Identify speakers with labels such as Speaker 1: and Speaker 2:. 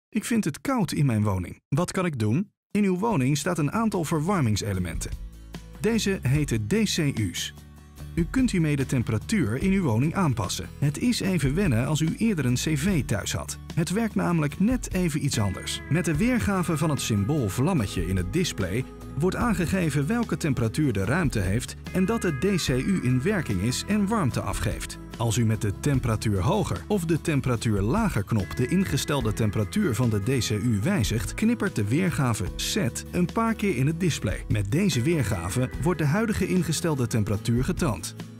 Speaker 1: Ik vind het koud in mijn woning. Wat kan ik doen? In uw woning staat een aantal verwarmingselementen. Deze heten DCU's. U kunt hiermee de temperatuur in uw woning aanpassen. Het is even wennen als u eerder een cv thuis had. Het werkt namelijk net even iets anders. Met de weergave van het symbool vlammetje in het display wordt aangegeven welke temperatuur de ruimte heeft en dat de DCU in werking is en warmte afgeeft. Als u met de temperatuur hoger of de temperatuur lager knop de ingestelde temperatuur van de DCU wijzigt, knippert de weergave SET een paar keer in het display. Met deze weergave wordt de huidige ingestelde temperatuur getoond.